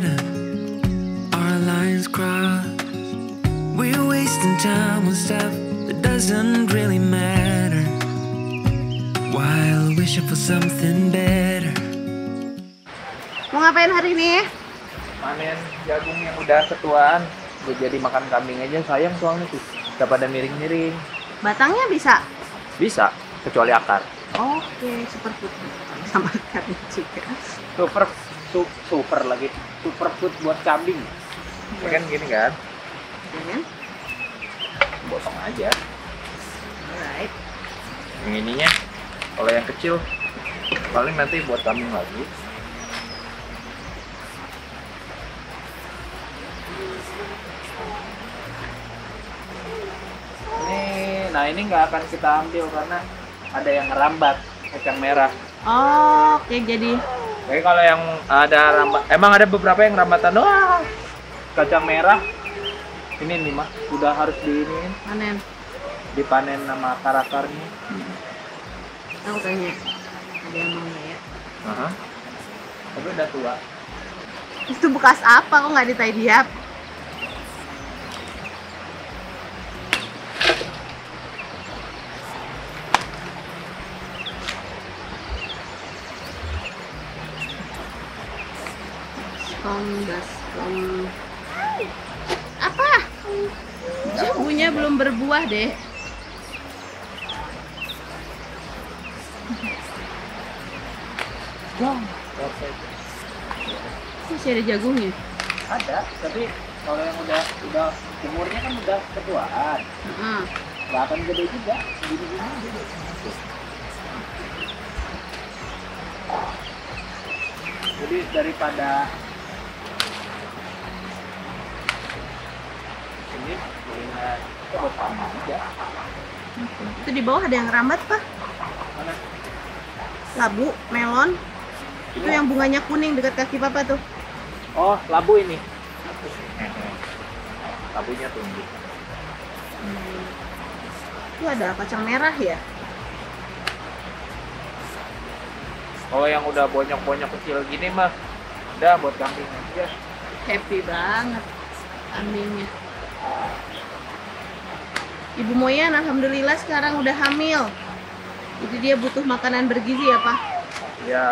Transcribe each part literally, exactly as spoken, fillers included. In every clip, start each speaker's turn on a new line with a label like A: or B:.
A: garden, our lines cross. We're wasting time on stuff that doesn't really matter, while wishing for something better.
B: Mau ngapain hari ini?
C: Panen jagung yang udah ketuaan, buat jadi makan kambing aja sayang soalnya tuh. Udah pada miring-miring.
B: Batangnya bisa?
C: Bisa, kecuali akar.
B: Oke, superfood sama akarnya juga.
C: Super, su, super lagi. Superfood buat kambing. Ya kan gini kan?
B: Ya.
C: Potong aja.
B: Alright.
C: Yang ininya, kalau yang kecil, paling nanti buat kambing lagi. Nah ini nggak akan kita ambil karena ada yang ngerambat kacang merah.
B: Oh, oke jadi.
C: Jadi kalau yang ada rambat, emang ada beberapa yang rambatan. Wah, kacang merah ini nih mah udah harus diinin,
B: Panen.
C: dipanen sama akar-akarnya.
B: Hmm. Aku tanya, ada yang mau nggak ya?
C: Aha. Tapi udah tua.
B: Itu bekas apa? Kok nggak ditidiap? Baskom, baskom. Apa? Jamunya belum berbuah deh. Masih ada jagungnya?
C: Ada, tapi kalau yang udah udah umurnya kan udah ketuaan,
B: Hmm.
C: nggak akan gede juga, gini-gini aja. Jadi daripada ini mendingan kita buat panen aja.
B: Itu di bawah ada yang rambat, Pak?
C: Mana?
B: Labu, melon. Itu yang bunganya kuning dekat kaki Papa tuh.
C: Oh, labu ini. Labunya tumbuh.
B: Itu ada kacang merah ya?
C: Kalau yang udah bonyok-bonyok kecil gini mah udah buat kambing aja.
B: Happy banget kambingnya. Ibu Moyan alhamdulillah sekarang udah hamil. Jadi dia butuh makanan bergizi ya, Pak?
C: Ya.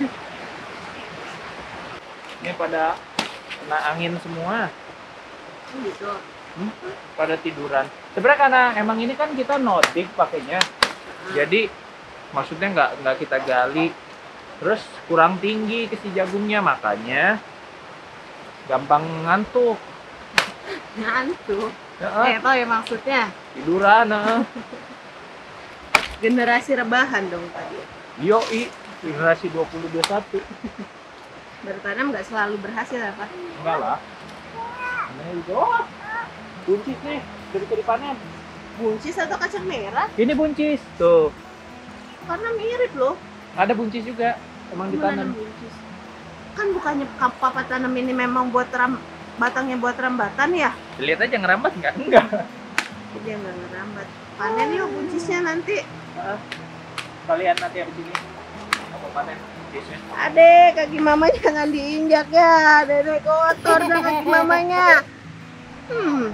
C: Ini pada kena angin semua.
B: Oh, gitu.
C: Hmm? Pada tiduran. Sebenarnya karena emang ini kan kita nodik pakainya. Jadi maksudnya nggak nggak kita gali. Terus kurang tinggi ke si jagungnya, makanya gampang ngantuk.
B: Ngantuk.
C: Ya,
B: Eh, tau ya maksudnya?
C: tiduran. Eh.
B: Generasi rebahan dong tadi.
C: Yoi, generasi dua puluh dua puluh satu.
B: Bertanam nggak selalu berhasil ya, Pak?
C: Enggak lah. Ini juga. Oh, buncis nih, udah bisa dipanen.
B: Buncis atau kacang merah?
C: Ini buncis, tuh.
B: Karena mirip loh.
C: Ada buncis juga, emang
B: Gimana
C: ditanam.
B: buncis? Kan bukannya Papa tanam ini memang buat ram, batangnya buat rambatan ya?
C: Lihat aja ngerambat nggak? Enggak.
B: Dia nggak ngerambat. Panen yuk buncisnya nanti.
C: Uh, kalian nanti habis ini apa panen buncisnya?
B: Adek, kaki mama jangan diinjak ya. Dedek kotor dah kaki mamanya. Hmm.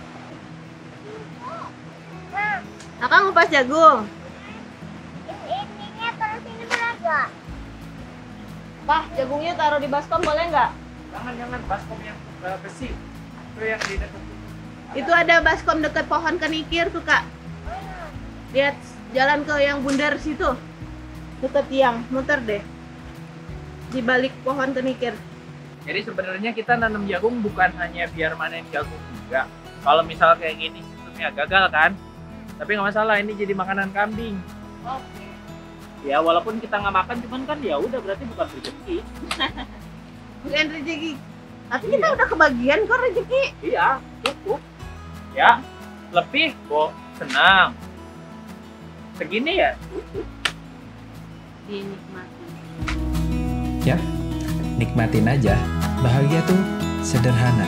B: Kakak ngupas jagung.
D: Ininya terus ini belaga.
B: Pak, jagungnya taruh di baskom boleh nggak?
C: Jangan jangan baskom yang uh, besi. Itu yang di dekat.
B: Itu ada baskom deket pohon kenikir tuh, Kak. Lihat jalan ke yang bundar situ. Deket tiang, muter deh. Di balik pohon kenikir.
C: Jadi sebenarnya kita nanam jagung bukan hanya biar manen jagung juga. Kalau misal kayak gini sistemnya gagal kan, tapi nggak masalah, ini jadi makanan kambing.
B: Oke.
C: Ya walaupun kita nggak makan, cuman kan ya udah berarti bukan rezeki.
B: Bukan rezeki. Tapi
C: Iya.
B: kita udah kebagian kok rezeki.
C: Iya, cukup. Ya, lebih kok senang. Segini ya cukup.
B: Dinikmati.
A: Ya, nikmatin aja. Bahagia tuh sederhana.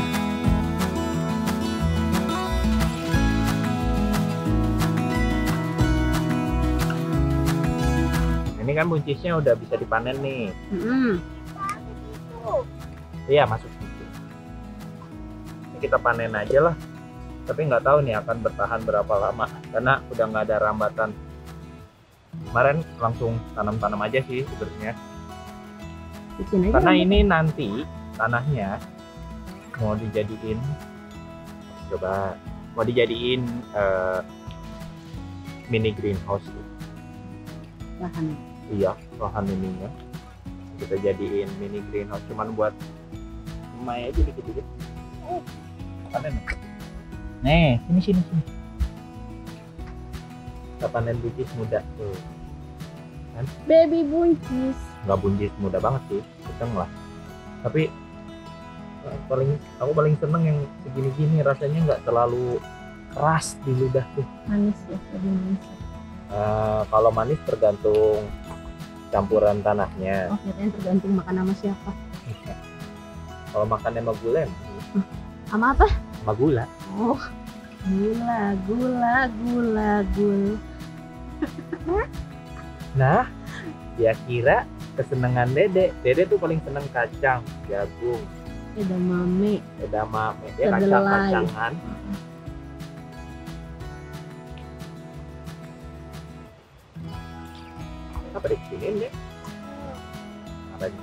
C: Ini kan buncisnya udah bisa dipanen nih.
B: Hmm.
C: Iya, masuk gitu. Ini kita panen aja lah. Tapi nggak tahu nih akan bertahan berapa lama karena udah nggak ada rambatan. Kemarin langsung tanam-tanam aja sih sebenarnya.
B: Bikin aja
C: Karena
B: rambut.
C: ini nanti tanahnya mau dijadiin, coba mau dijadiin eh, mini greenhouse.
B: Lahan.
C: Iya, lahan ininya kita jadiin mini greenhouse cuman buat rumah aja dikit-dikit. Oh, panen. Nih, sini sini sini. Kita panen buncis muda tuh.
B: Baby buncis.
C: Nggak buncis muda banget sih, sedang lah. Tapi eh, paling aku paling seneng yang segini-gini, rasanya nggak terlalu keras di lidah tuh.
B: Manis ya, lebih manis.
C: Eh, kalau manis tergantung campuran tanahnya.
B: Oh, kirain tergantung makan sama siapa.
C: Kalau makannya sama gula, emang
B: Sama apa?
C: sama gula.
B: Oh, gula, gula, gula, gula.
C: Nah, dia kira kesenangan Dede. Dede tuh paling seneng kacang, jagung,
B: Edamame.
C: edamame, dia
B: Kedelai.
C: kacang-kacangan. Apa dikinin deh? Apa ini?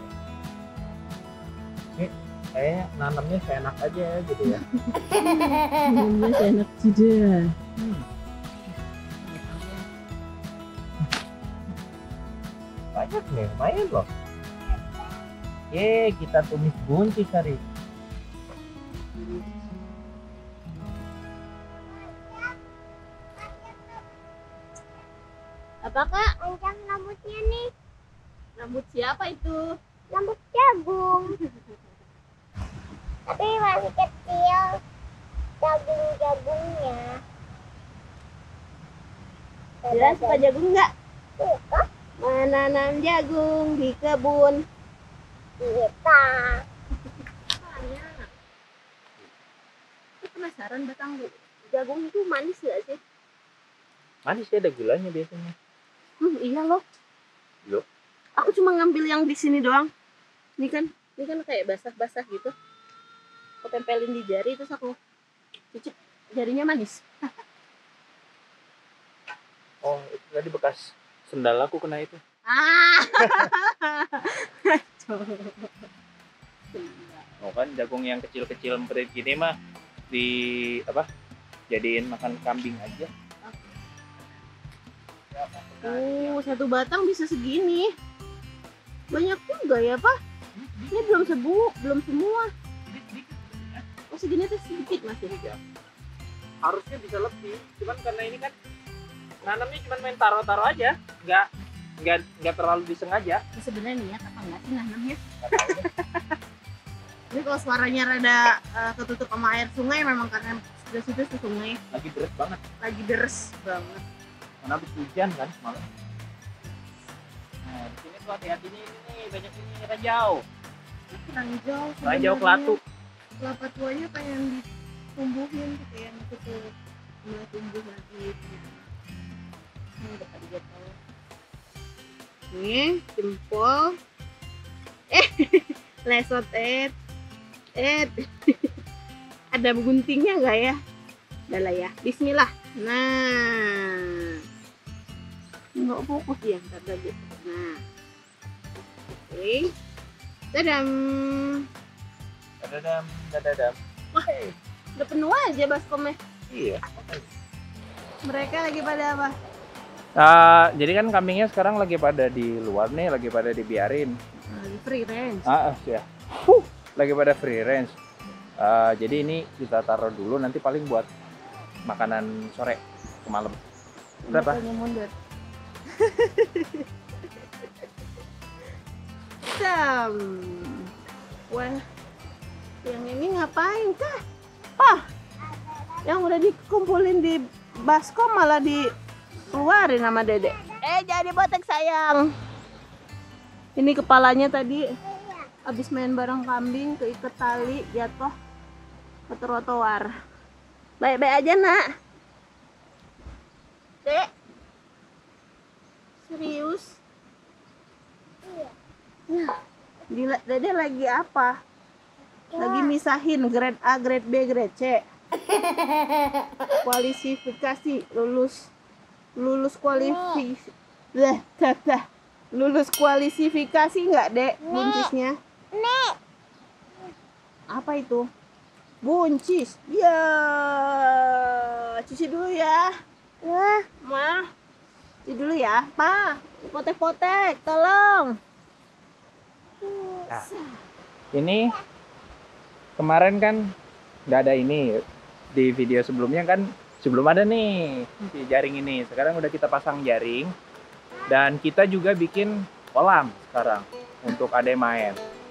C: Ini kayaknya nanamnya seenak aja gitu ya.
B: Minumnya enak juga.
C: Hmm. Banyak nih, lumayan loh. Ye, kita tumis buncis hari.
B: Apa kak?
D: Panjang rambutnya nih,
B: Rambut siapa itu?
D: rambut jagung. Tapi masih kecil jagung-jagungnya.
B: Dia suka jagung nggak?
D: Suka
B: Menanam jagung di kebun.
D: kita.
B: Aku penasaran batang jagung itu manis nggak sih?
C: Manis ya, ada gulanya biasanya.
B: Hmm, iya loh.
C: Loh?
B: Aku cuma ngambil yang di sini doang. Ini kan, ini kan kayak basah-basah gitu. Aku tempelin di jari terus aku cucuk jarinya manis.
C: Oh, itu tadi bekas sendal aku kena itu.
B: Ah.
C: Oh kan jagung yang kecil-kecil emprit gini mah di apa? Jadiin makan kambing aja.
B: Oh, satu batang bisa segini. Banyak juga ya, Pak? Ini belum sebu, belum semua. Oh, segini tuh sedikit masih.
C: Harusnya bisa lebih, cuman karena ini kan nanamnya cuma main taruh-taruh aja, nggak nggak nggak terlalu disengaja.
B: Ini sebenarnya niat apa enggak sih nanamnya? Ini kalau suaranya rada eh, ketutup sama air sungai memang karena sudah situ tuh sungai
C: Lagi berat banget,
B: lagi deres banget.
C: karena habis hujan kan semalam. Nah di sini tuh hati-hati nih, ini banyak ini ranjau,
B: Ranjau,
C: ranjau
B: sebenarnya
C: kelatu.
B: kelapa tuanya pengen ditumbuhin gitu ya, itu tuh mulai tumbuh lagi. Ini udah tadi dia tahu. Nih, jempol. Eh, lesot eh. Eh. Ada guntingnya nggak ya? Udah lah ya. Bismillah. Nah. Nggak fokus ya, ntar lagi. Nah. Oke. Tadam.
C: Dadadam, dadadam.
B: Wah, udah penuh aja baskomnya.
C: Iya.
B: Mereka lagi pada apa?
C: Uh, jadi kan kambingnya sekarang lagi pada di luar nih, lagi pada dibiarin.
B: Lagi free range.
C: Ah, ya. Huh, lagi pada free range. Uh, jadi ini kita taruh dulu, nanti paling buat makanan sore ke malam. Berapa?
B: Makanya mundur. Sam. Wah, yang ini ngapain kah? Oh, yang udah dikumpulin di baskom malah dikeluarin sama Dede. Eh, jadi botek sayang. Ini kepalanya tadi habis main bareng kambing keikat tali jatuh ke trotoar. Baik-baik aja nak. Dek. Serius?
D: Iya.
B: Nah, Dila, Dede lagi apa? Lagi misahin grade A, grade B, grade C. Kualifikasi lulus lulus kualifikasi. Lah, dah, dah. Lulus kualifikasi nggak, Dek? Buncisnya?
D: Nek.
B: Apa itu? Buncis. Ya. Cuci dulu ya.
D: Wah.
B: Ma. Cuci dulu ya. Pa, potek-potek, tolong.
C: Nah, ini kemarin kan nggak ada ini di video sebelumnya kan, sebelum ada nih si jaring ini. Sekarang udah kita pasang jaring dan kita juga bikin kolam sekarang untuk Ade main.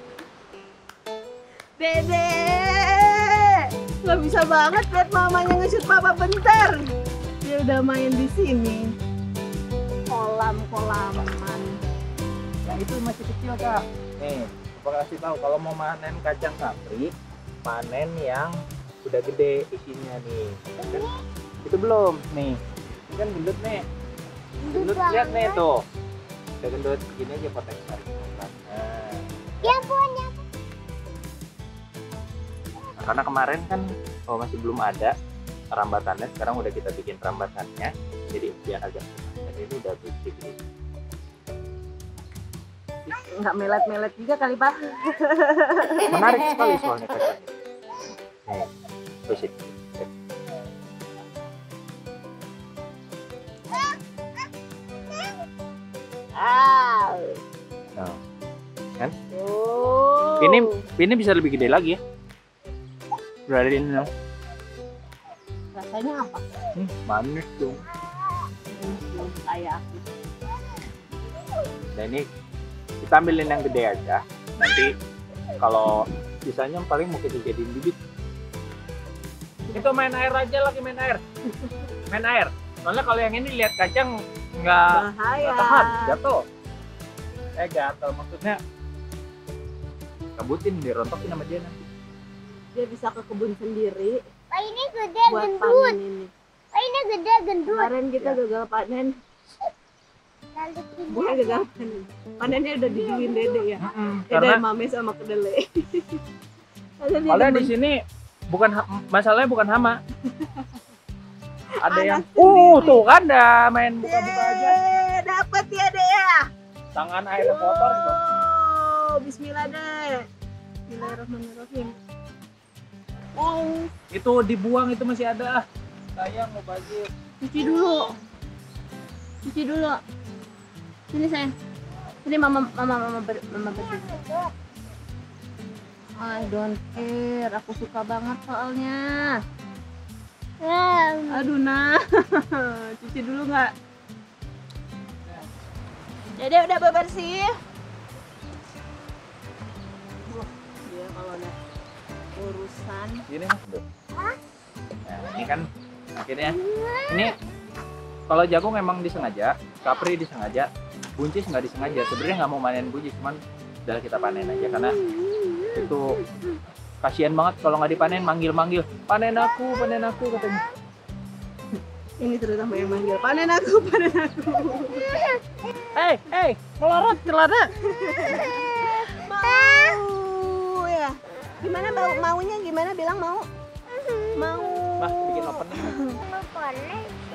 B: Dede, nggak bisa banget lihat mamanya nge-shoot papa bentar. Dia udah main di sini. Kolam-kolaman.
C: Yang itu masih kecil kak. Nih, aku kasih tahu kalau mau panen kacang kapri, panen yang udah gede isinya nih. Kan, itu belum nih. Ini kan gendut nih. Gendut lihat nih tuh. Udah gendut gini aja potek tarik. Nah.
D: Ya punya.
C: Nah, karena kemarin kan oh, masih belum ada rambatannya, sekarang udah kita bikin rambatannya. Jadi biar agak dan ini udah bersih gitu.
B: Nggak melet-melet juga kali, Pak.
C: Menarik sekali soalnya kacang ini. Nih, bersih.
B: Ah.
C: Nah, kan?
B: Oh.
C: Ini ini bisa lebih gede lagi ya. Berada di ini.
B: Rasanya apa?
C: Hmm, manis dong.
B: Belum kayak aku.
C: Nah ini kita ambilin yang gede aja. Nanti kalau sisanya paling mau kita jadiin bibit. Itu main air aja lagi main air. Main air. Soalnya kalau yang ini lihat kacang nggak
B: Bahaya.
C: nggak tahan, jatuh. Eh gatal maksudnya. Kabutin, dirontokin sama dia nanti.
B: Dia bisa ke kebun sendiri
D: Pak ini gede
B: buat
D: gendut.
B: panen ini.
D: Pak ini gede gendut.
B: Kemarin kita gagal panen.
D: Lalu kita.
B: Bukan gagal panen. Panennya udah dijuin Dede ya. Dede
C: Karena
B: mame sama kedele. Ada dia
C: Soalnya
B: demen.
C: di sini bukan ha- masalahnya bukan hama. Ada yang
B: Anak
C: uh
B: sendiri.
C: tuh kan dah main buka-buka aja.
B: Dede, dapat ya Dede ya.
C: Tangan airnya kotor itu.
B: Oh, bismillah Dede. Bismillahirrahmanirrahim. Oh,
C: Itu dibuang itu masih ada. Sayang mau bazir.
B: cuci dulu. Cuci dulu. Sini sayang. Sini mama mama mama ber, mama bersih. I don't care. Aku suka banget soalnya. Aduh nah. Cuci dulu nggak? Dede udah bebersih. Wah, dia kalau ada urusan.
C: Gini mas. Nah, ini kan akhirnya ini kalau jagung emang disengaja, kapri disengaja, buncis nggak disengaja. Sebenarnya nggak mau panen buncis, cuman udah kita panen aja karena itu kasihan banget kalau nggak dipanen, manggil-manggil, panen aku, panen aku katanya.
B: Ini terutama yang manggil, panen aku, panen aku.
C: Hei, hei, melorot celana.
B: Mau ya. Gimana bau maunya gimana bilang mau? Mau.
C: Mas bikin opening.
D: Mau konek.